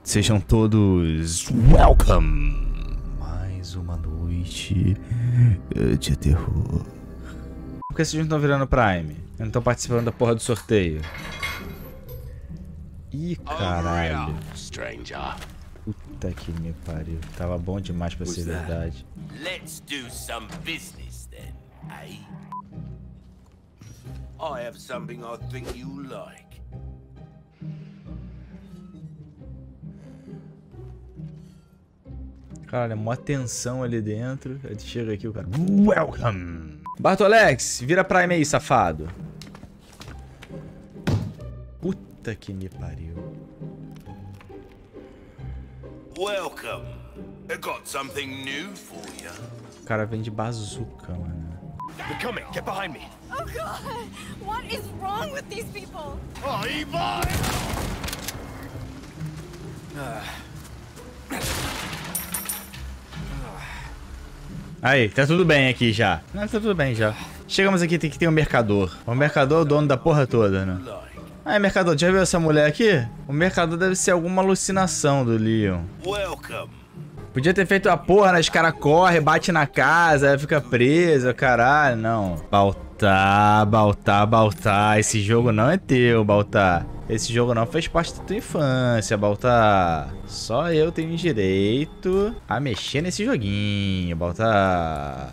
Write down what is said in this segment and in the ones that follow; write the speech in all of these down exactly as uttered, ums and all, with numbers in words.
Sejam todos welcome. Mais uma noite de terror. Por que vocês não estão virando Prime? Não estão participando da porra do sorteio? Ih, caralho. Puta que me pariu. Tava bom demais pra ser verdade. Let's do some business then, eh? I have something I think you like. Cara, mó tensão ali dentro. Aí chega aqui o cara. Welcome! Bartolex, vira Prime aí, safado. Puta que me pariu. Welcome. I got something new for you. O cara vem de bazuca, mano. They're coming. Get behind me. Oh God! What is wrong with these people? Oh, Ivan! Aí, tá tudo bem aqui já. Não, tá tudo bem já. Chegamos aqui, tem que ter um mercador. O mercador é o dono da porra toda, né? Ah, mercador, já viu essa mulher aqui? O mercador deve ser alguma alucinação do Leon. Welcome. Podia ter feito a porra, né? Os caras correm, bate na casa, aí fica preso, caralho. Não. Baltar, Baltar, Baltar. Esse jogo não é teu, Baltar. Esse jogo não fez parte da tua infância, Baltar. Só eu tenho direito a mexer nesse joguinho, Baltar.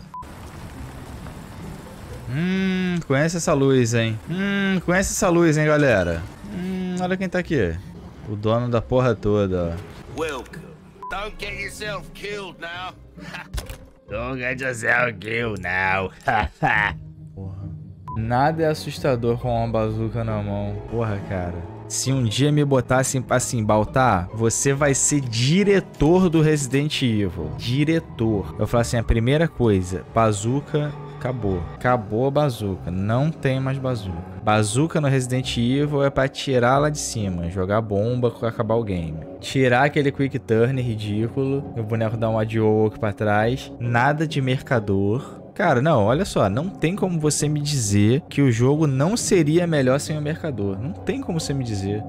Hum, conhece essa luz, hein? Hum, conhece essa luz, hein, galera? Hum, olha quem tá aqui. O dono da porra toda, ó. Welcome. Don't get yourself killed now. Don't get yourself killed now. Porra. Nada é assustador com uma bazuca na mão. Porra, cara. Se um dia me botassem assim, Baltar, você vai ser diretor do Resident Evil. Diretor. Eu falo assim, a primeira coisa, bazuca, acabou. Acabou a bazuca. Não tem mais bazuca. Bazuca no Resident Evil é pra tirar lá de cima. Jogar bomba pra acabar o game. Tirar aquele quick turn ridículo. O boneco dá um adiou aqui pra trás. Nada de mercador. Cara, não, olha só, não tem como você me dizer que o jogo não seria melhor sem o mercador. Não tem como você me dizer.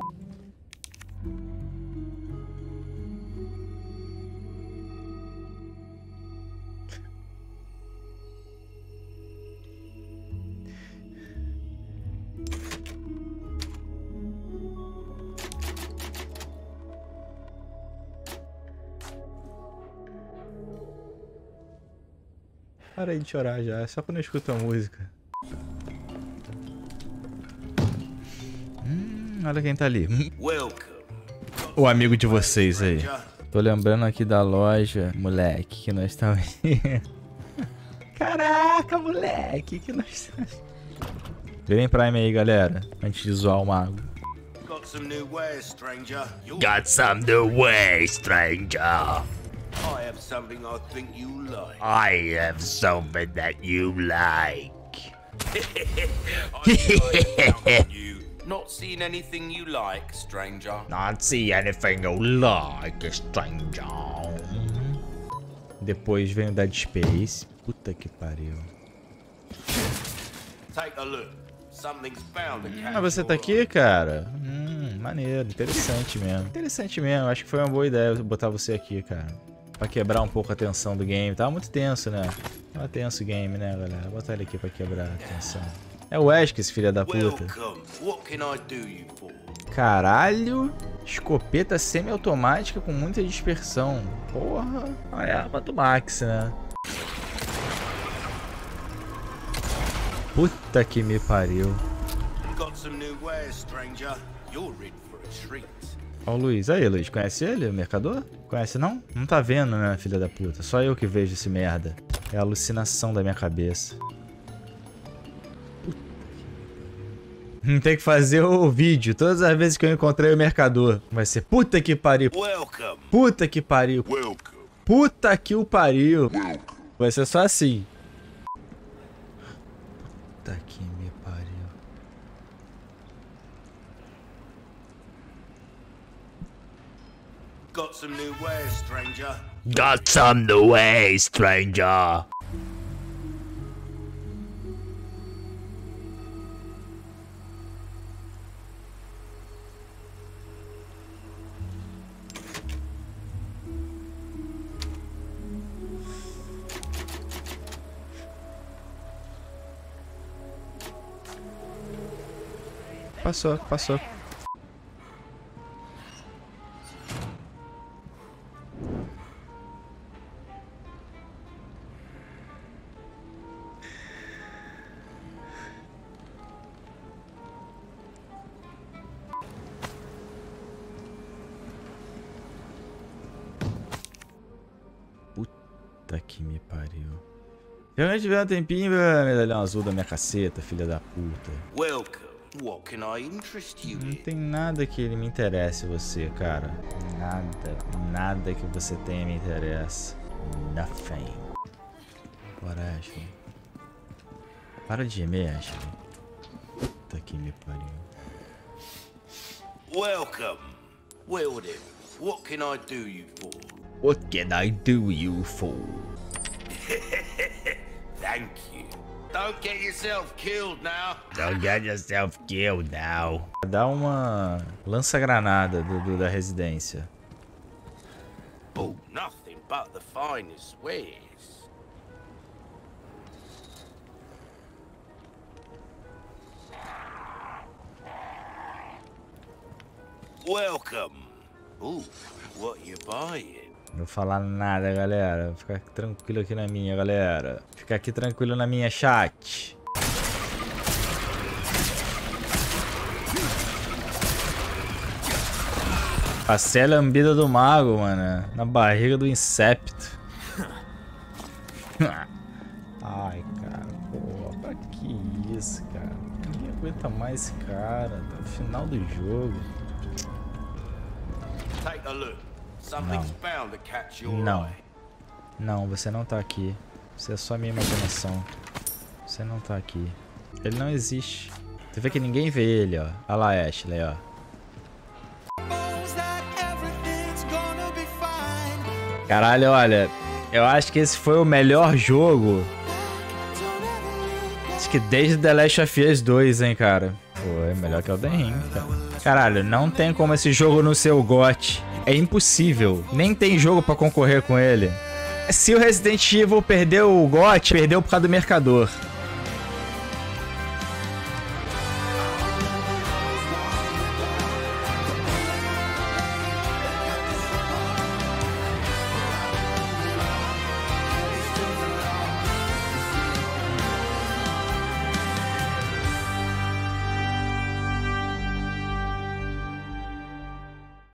Parei de chorar já, é só quando eu escuto a música. Hum, olha quem tá ali. O amigo de vocês aí. Tô lembrando aqui da loja, moleque, que nós estamos... Caraca, moleque, que nós estamos... Virem Prime aí, galera, antes de zoar o mago. Got some new wares, stranger. Got some new ways, stranger. I have something I think you like. I have something that you like. You not seen anything you like, stranger? Not see anything you like, stranger. Depois vem o Dead Space. Puta que pariu. Take a look. Something's bound to catch Ah, você tá aqui, cara? Hum, maneiro, interessante mesmo. Interessante mesmo, acho que foi uma boa ideia botar você aqui, cara. Pra quebrar um pouco a tensão do game. Tava muito tenso, né? Tava tenso o game, né, galera? Vou botar ele aqui pra quebrar a tensão. É o Wesker, esse filho da puta. Caralho. Escopeta semi-automática com muita dispersão. Porra. Ah, é a arma do Max, né? Puta que me pariu. Ó o Luiz. Aí, Luiz. Conhece ele, o mercador? Conhece não? Não tá vendo, né, filha da puta? Só eu que vejo esse merda. É a alucinação da minha cabeça. Puta. Tem que fazer o vídeo. Todas as vezes que eu encontrei o mercador. Vai ser puta que pariu. Puta que pariu. Puta que o pariu. Vai ser só assim. Puta que me pariu. Got some new wares, stranger. Got some new ways, stranger. passou, passou. Puta que me pariu. Realmente tiver um tempinho, medalhão azul da minha caceta, filha da puta. Welcome. What can I interest you Não in? tem nada que ele me interesse você, cara. Nada, nada que você tenha me interessa. Nothing. Bora, Ashley. Para de gemer, Ashley. Puta que me pariu. Welcome. Well then, what can I do you for? What can I do you for? Thank you. Don't get yourself killed now. Don't get yourself killed now. Dá uma lança-granada do, do, da residência. Oh, nothing but the finest wares. Welcome. Ooh, what you buying? Não vou falar nada, galera. Ficar tranquilo aqui na minha, galera. Ficar aqui tranquilo na minha chat. Passei a lambida do mago, mano. Na barriga do Incepto. Ai, cara. Pô, pra que isso, cara? Ninguém aguenta mais esse cara. Até o final do jogo. Take a look. Something's bound to catch your Não. eye. Não, você não tá aqui. Você é só minha imaginação. Você não tá aqui. Ele não existe. Você vê que ninguém vê ele, ó. Olha lá, Ashley, ó. Caralho, olha. Eu acho que esse foi o melhor jogo. Acho que desde The Last of Us dois, hein, cara. Pô, é melhor que o Elden Ring, cara. Caralho, não tem como esse jogo não ser o G O T. É impossível. Nem tem jogo pra concorrer com ele. Se o Resident Evil perdeu o G O T, perdeu por causa do Mercador.